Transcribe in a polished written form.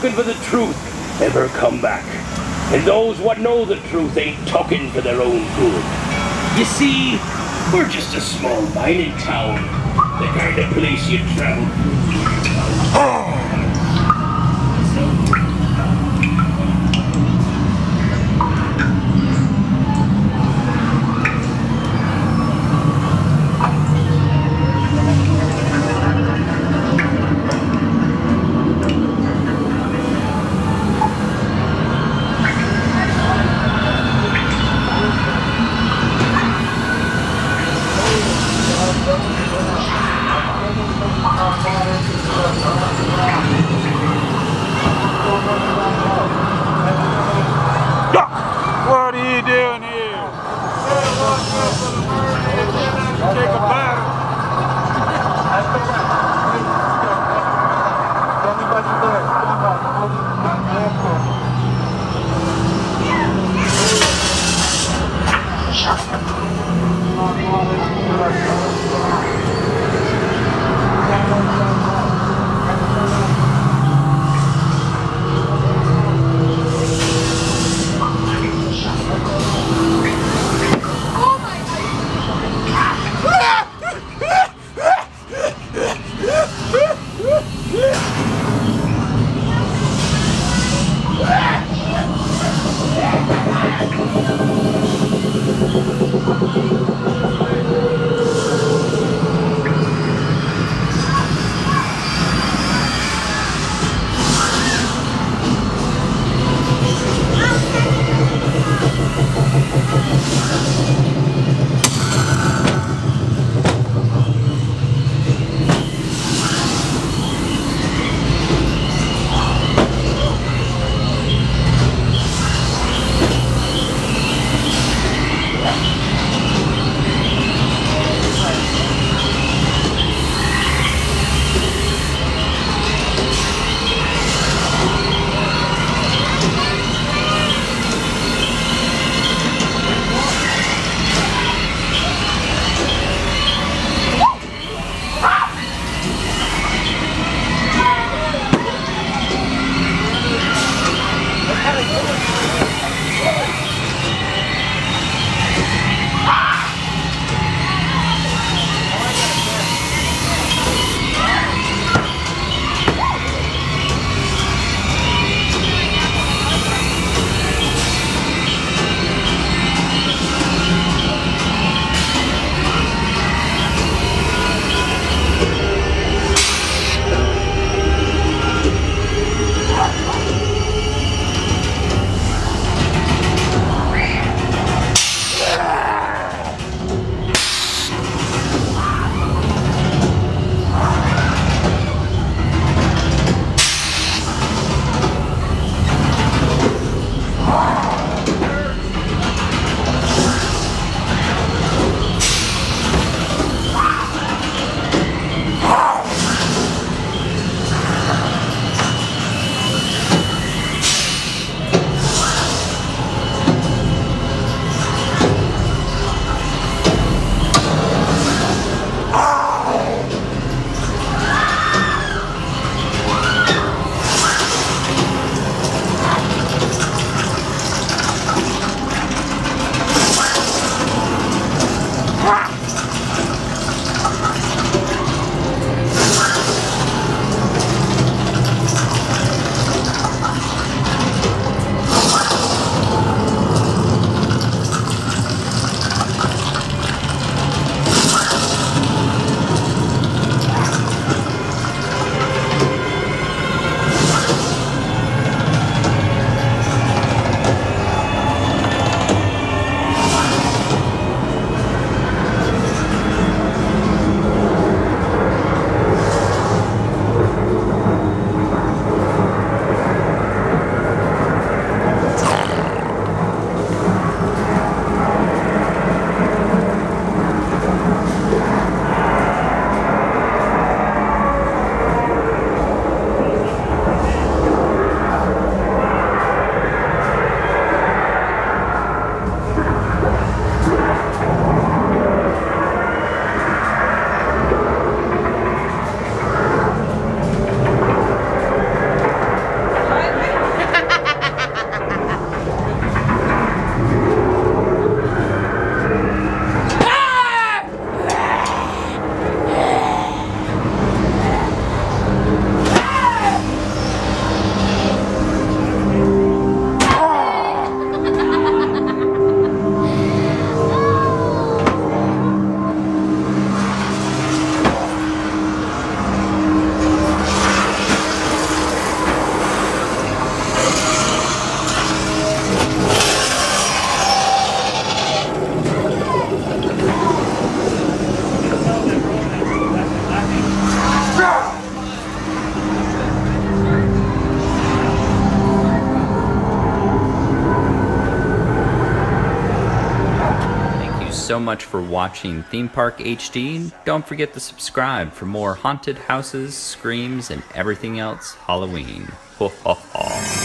looking for the truth ever come back. And those what know the truth ain't talking for their own good. You see, we're just a small mining town. The kind of place you travel through. What are you doing here? Take a bath. much for watching Theme Park HD. Don't forget to subscribe for more haunted houses, screams, and everything else Halloween. Ho ho ho.